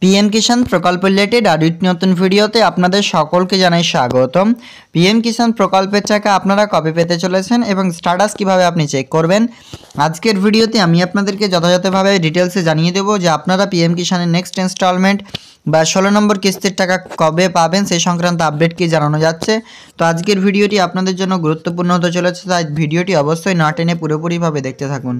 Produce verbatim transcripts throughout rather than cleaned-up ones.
PM কিষাণ প্রকল্প related আর একটি নতুন ভিডিওতে আপনাদের সকলকে জানাই স্বাগতম। পিএম কিষাণ প্রকল্পের টাকা আপনারা কবে পেতে চলেছেন এবং স্ট্যাটাস কিভাবে আপনি চেক করবেন, আজকের ভিডিওতে আমি আপনাদেরকে যথাযথভাবে ডিটেলসে জানিয়ে দেবো যে আপনারা পিএম কিষাণের নেক্সট ইনস্টলমেন্ট বা ষোলো নম্বর কিস্তির টাকা কবে পাবেন সেই সংক্রান্ত আপডেট কি জানানো যাচ্ছে। তো আজকের ভিডিওটি আপনাদের জন্য গুরুত্বপূর্ণ হতে চলেছে, তাই ভিডিওটি অবশ্যই না টেনে পুরোপুরিভাবে দেখতে থাকুন।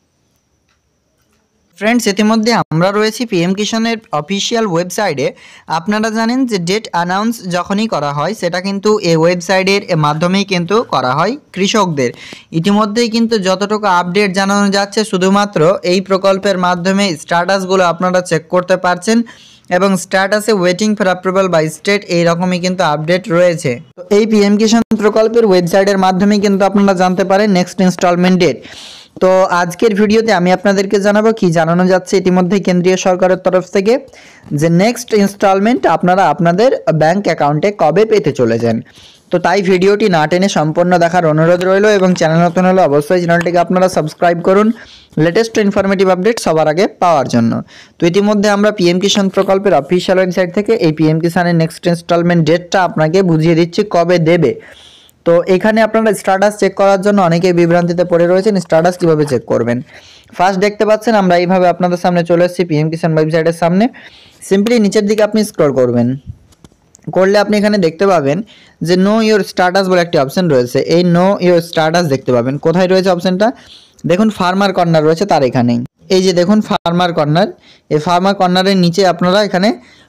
ফ্রেন্ডস, ইতিমধ্যে আমরা রয়েছি পিএম কিষাণের অফিসিয়াল ওয়েবসাইটে। আপনারা জানেন যে ডেট অ্যানাউন্স যখনই করা হয় সেটা কিন্তু এই ওয়েবসাইটের মাধ্যমেই কিন্তু করা হয় কৃষকদের। ইতিমধ্যেই কিন্তু যতটুকু আপডেট জানানো যাচ্ছে শুধুমাত্র এই প্রকল্পের মাধ্যমে স্ট্যাটাসগুলো আপনারা চেক করতে পারছেন এবং স্ট্যাটাসে waiting for approval by state এই রকমই কিন্তু আপডেট রয়েছে। তো এই পিএম কিষাণ প্রকল্পের ওয়েবসাইটের মাধ্যমেই কিন্তু আপনারা জানতে পারেন নেক্সট ইনস্টলমেন্ট ডেট। তো আজকের ভিডিওতে আমি আপনাদেরকে জানাবো কি জানানো যাচ্ছে ইতিমধ্যে কেন্দ্রীয় সরকারের তরফ থেকে যে নেক্সট ইনস্টলমেন্ট আপনারা আপনাদের ব্যাংক অ্যাকাউন্টে কবে পেতে চলেছেন। তো তাই ভিডিওটি না টেনে সম্পূর্ণ দেখার অনুরোধ রইল এবং চ্যানেল নতুন হলে অবশ্যই চ্যানেলটিকে আপনারা সাবস্ক্রাইব করুন লেটেস্ট ইনফরমেটিভ আপডেট সবার আগে পাওয়ার জন্য। তো ইতিমধ্যে আমরা পিএম কিষাণ প্রকল্পের অফিসিয়াল ওয়েবসাইট থেকে এই পিএম কিষাণের নেক্সট ইনস্টলমেন্ট ডেটটা আপনাকে বুঝিয়ে দিচ্ছি কবে দেবে। তো এখানে আপনারা স্ট্যাটাস চেক করার জন্য অনেকেই বিভ্রান্তিতে পড়ে রয়েছেন, স্ট্যাটাস কিভাবে চেক করবেন। ফার্স্ট দেখতে পাচ্ছেন আমরা এইভাবে আপনাদের সামনে চলে এসেছি পিএম কিষাণ ওয়েবসাইটের সামনে। সিম্পলি নিচের দিকে আপনি স্ক্রল করবেন, করলে আপনি এখানে দেখতে পাবেন যে নো ইওর স্ট্যাটাস বলে একটি অপশন রয়েছে। এই নো ইওর স্ট্যাটাস দেখতে পাবেন। কোথায় রয়েছে অপশনটা? দেখুন ফার্মার কর্নার রয়েছে তার এখানেই। এই যে দেখুন ফার্মার কর্নার, এই ফার্মার কর্নারের নিচে আপনারা এখানে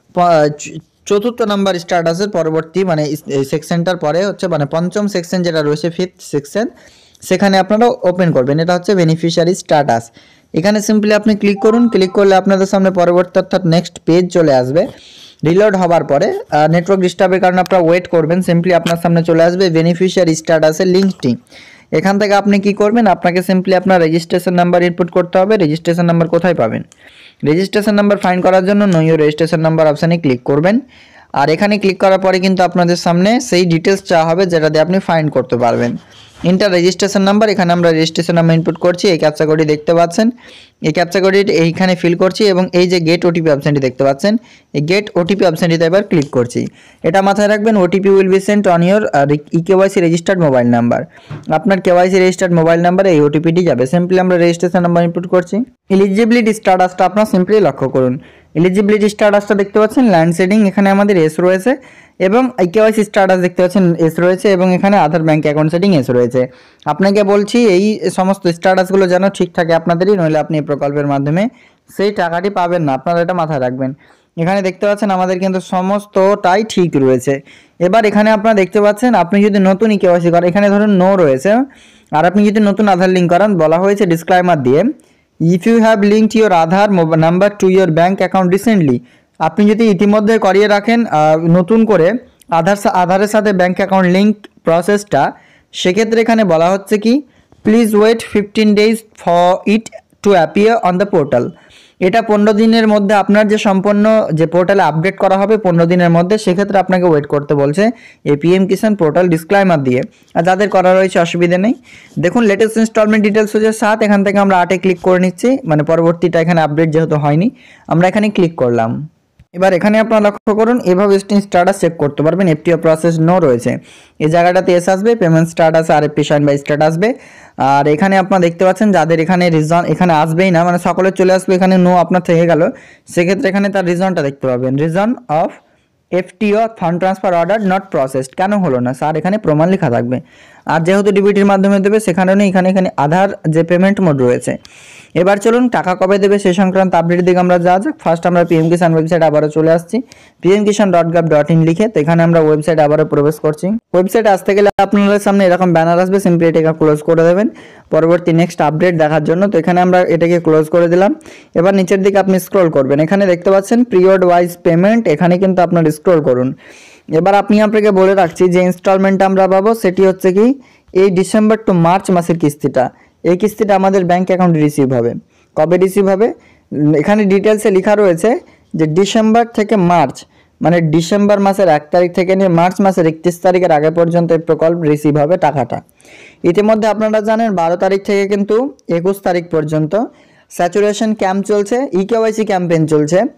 চতুর্থ নাম্বার স্ট্যাটাসের পরবর্তী মানে সেকশনটার পরে হচ্ছে মানে পঞ্চম সেকশন যেটা রয়েছে ফিফথ সেকশন, সেখানে আপনারা ওপেন করবেন। এটা হচ্ছে বেনিফিশিয়ারি স্ট্যাটাস। এখানে সিম্পলি আপনি ক্লিক করুন। ক্লিক করলে আপনাদের সামনে পরবর্তী অর্থাৎ নেক্সট পেজ চলে আসবে। রিলোড হওয়ার পরে নেটওয়ার্ক ডিস্টার্বের কারণে আপনারা ওয়েট করবেন। সিম্পলি আপনার সামনে চলে আসবে বেনিফিশিয়ারি স্ট্যাটাসের লিঙ্কটি। এখান থেকে আপনি কি করবেন, আপনাকে সিম্পলি আপনার রেজিস্ট্রেশন নাম্বার ইনপুট করতে হবে। রেজিস্ট্রেশন নাম্বার কোথায় পাবেন? রেজিস্ট্রেশন নাম্বার ফাইন্ড করার জন্য নো ইওর রেজিস্ট্রেশন নাম্বার অপশানে ক্লিক করবেন। আর এখানে ক্লিক করার পরে কিন্তু আপনাদের সামনে সেই ডিটেলস চাওয়া হবে যেটা দিয়ে আপনি ফাইন্ড করতে পারবেন। ইন্টার রেজিস্ট্রেশন নাম্বার, এখানে আমরা রেজিস্ট্রেশন নাম্বার ইনপুট করছি। এই ক্যাপচা কোডটি দেখতে পাচ্ছেন, এই ক্যাপচা কোডটি এইখানে ফিল করছি এবং এই যে গেট ওটিপি অপশানটি দেখতে পাচ্ছেন, এই গেট ওটিপি অপশানটিতে এবার ক্লিক করছি। এটা মাথায় রাখবেন, OTP will be sent on your e KYC registered mobile number. আপনার কেওয়াইসি রেজিস্টার্ড মোবাইল নাম্বারে এই ওটিপিটি যাবে। সিম্পলি আমরা রেজিস্ট্রেশন নাম্বার ইনপুট করছি। এলিজিবিলিটি স্ট্যাটাসটা আপনার সিম্পলি লক্ষ্য করুন। এলিজিবিলিটি স্ট্যাটাসটা দেখতে পাচ্ছেন ল্যান্ড সেটিং, এখানে আমাদের এস রয়েছে এবং কেওয়াইসি স্ট্যাটাস দেখতে পাচ্ছেন এস রয়েছে এবং এখানে আধার ব্যাংক অ্যাকাউন্ট সেটিং এস রয়েছে। আপনাকে বলছি এই সমস্ত স্ট্যাটাসগুলো যেন ঠিক থাকে আপনাদেরই, নইলে আপনি এই প্রকল্পের মাধ্যমে সেই টাকাটি পাবেন না। আপনারা এটা মাথায় রাখবেন। এখানে দেখতে পাচ্ছেন আমাদের কিন্তু সমস্তটাই ঠিক রয়েছে। এবার এখানে আপনারা দেখতে পাচ্ছেন আপনি যদি নতুন ই কেওয়াইসি করেন, এখানে ধরুন নো রয়েছে, আর আপনি যদি নতুন আধার লিঙ্ক করান, বলা হয়েছে ডিসক্লাইমার দিয়ে if you have linked your Aadhaar number to your bank account recently. আপনি যদি ইতিমধ্যে করিয়ে রাখেন নতুন করে আধার আধারের সাথে ব্যাঙ্ক অ্যাকাউন্ট লিঙ্ক প্রসেসটা, সেক্ষেত্রে এখানে বলা হচ্ছে কি please wait fifteen days for it to appear on the portal. এটা পনেরো দিনের মধ্যে আপনার যে সম্পূর্ণ যে পোর্টালে আপডেট করা হবে পনেরো দিনের মধ্যে, সেক্ষেত্রে আপনাকে ওয়েট করতে বলছে এই পিএম কিষাণ পোর্টাল ডিসক্লাইমার দিয়ে। আর যাদের করা রয়েছে অসুবিধা নেই। দেখুন লেটেস্ট ইনস্টলমেন্ট ডিটেলস হচ্ছে সাত, এখান থেকে আমরা আটে ক্লিক করে নিচ্ছি, মানে পরবর্তীটা এখানে আপডেট যেহেতু হয়নি আমরা এখানে ক্লিক করলাম। এবার এখানে আপনারা লক্ষ্য করুন এভাবে স্ট্যাটাস চেক করতে পারবেন। এফটিও প্রসেস নো রয়েছে, এই জায়গাটাতে এস আসবে, পেমেন্ট স্ট্যাটাস আর এফপি সাইন বাই স্ট্যাটাস আসবে। আর এখানে আপনারা দেখতে পাচ্ছেন যাদের এখানে রিজন এখানে আসবেই না, মানে সকলের চলে আসবে এখানে নো আপনার থেকে গেল, সেক্ষেত্রে এখানে তার রিজনটা দেখতে পাবেন। Reason of FTO fund transfer order not processed, কেন হলো না স্যার, এখানে প্রমাণ লেখা থাকবে। আর যেহেতু ডিবিটির মাধ্যমে দেবে সেখানেও নেই, এখানে এখানে আধার যে পেমেন্ট মোড রয়েছে। এবার চলুন টাকা কবে দেবে সেই সংক্রান্ত আপডেটের দিকে আমরা যা যাক। ফার্স্ট আমরা পিএম কিষাণ ওয়েবসাইট আবারও চলে আসছি, PM Kisan dot gov dot in লিখে। তো এখানে আমরা ওয়েবসাইট আবারও প্রবেশ করছি। ওয়েবসাইটে আসতে গেলে আপনাদের সামনে এরকম ব্যানার আসবে, সিম্পলি এটাকে ক্লোজ করে দেবেন পরবর্তী নেক্সট আপডেট দেখার জন্য। তো এখানে আমরা এটাকে ক্লোজ করে দিলাম। এবার নিচের দিকে আপনি স্ক্রল করবেন, এখানে দেখতে পাচ্ছেন পিরিয়ড ওয়াইজ পেমেন্ট, এখানে কিন্তু আপনার স্ক্রল করুন। এবার আপনি আপনাকে বলে রাখছি যে ইনস্টলমেন্টটা আমরা পাবো সেটি হচ্ছে কি এই ডিসেম্বর টু মার্চ মাসের কিস্তিটা। এই কিস্তিটা আমাদের ব্যাঙ্ক অ্যাকাউন্টে রিসিভ হবে। কবে রিসিভ হবে? এখানে ডিটেলসে লেখা রয়েছে যে ডিসেম্বর থেকে মার্চ, মানে ডিসেম্বর মাসের এক তারিখ থেকে নিয়ে মার্চ মাসের একত্রিশ তারিখের আগে পর্যন্ত এই প্রকল্প রিসিভ হবে টাকাটা। ইতিমধ্যে আপনারা জানেন বারো তারিখ থেকে কিন্তু একুশ তারিখ পর্যন্ত স্যাচুরেশন ক্যাম্প চলছে, ই কেওয়াইসি ক্যাম্পেইন চলছে।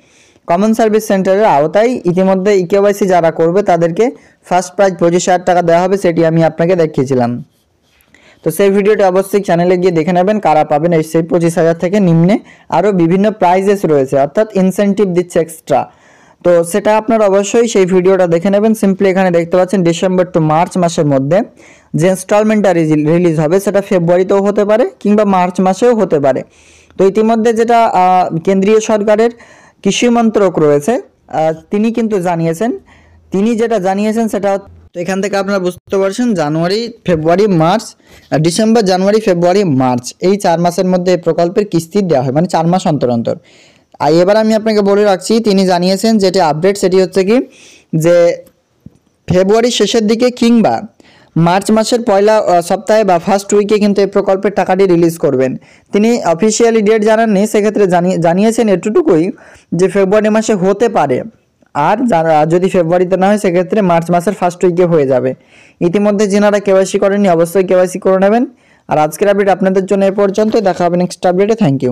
কমন সার্ভিস সেন্টারের আওতায় ইতিমধ্যে ইকেওয়াইসি যারা করবে তাদেরকে ফার্স্ট প্রাইজ পঁচিশ হাজার টাকা দেওয়া হবে, সেটি আমি আপনাকে দেখিয়েছিলাম। তো সেই ভিডিওটি অবশ্যই চ্যানেলে গিয়ে দেখে নেবেন কারা পাবেন এই সেই পঁচিশ হাজার থেকে নিম্নে আরও বিভিন্ন প্রাইজেস রয়েছে, অর্থাৎ ইনসেন্টিভ দিচ্ছে এক্সট্রা। তো সেটা আপনারা অবশ্যই সেই ভিডিওটা দেখে নেবেন। সিম্পলি এখানে দেখতে পাচ্ছেন ডিসেম্বর টু মার্চ মাসের মধ্যে যে ইনস্টলমেন্টটা রিলিজ হবে সেটা ফেব্রুয়ারিতেও হতে পারে কিংবা মার্চ মাসেও হতে পারে। তো ইতিমধ্যে যেটা কেন্দ্রীয় সরকারের কৃষি মন্ত্রক রয়েছে তিনি কিন্তু জানিয়েছেন তিনি যেটা জানিয়েছেন সেটা, তো এখান থেকে আপনারা বুঝতে পারছেন January February March December January February March এই চার মাসের মধ্যে এই প্রকল্পের কিস্তি দেওয়া হয়, মানে চার মাস অন্তর অন্তর। আর এবার আমি আপনাকে বলে রাখছি তিনি জানিয়েছেন যেটি আপডেট সেটি হচ্ছে কি যে ফেব্রুয়ারির শেষের দিকে কিংবা মার্চ মাসের পয়লা সপ্তাহে বা ফার্স্ট উইকে কিন্তু এই প্রকল্পের টাকাটি রিলিজ করবেন। তিনি অফিসিয়ালি ডেট জানাননি, সেক্ষেত্রে জানিয়ে জানিয়েছেন এটুকুই যে ফেব্রুয়ারি মাসে হতে পারে, আর যারা যদি ফেব্রুয়ারিতে না হয় সেক্ষেত্রে মার্চ মাসের ফার্স্ট উইকে হয়ে যাবে। ইতিমধ্যে যিনারা কেওয়াইসি করেননি অবশ্যই কেওয়াইসি করে নেবেন। আর আজকের আপডেট আপনাদের জন্য এ পর্যন্ত, দেখা হবে নেক্সট আপডেটে। Thank you.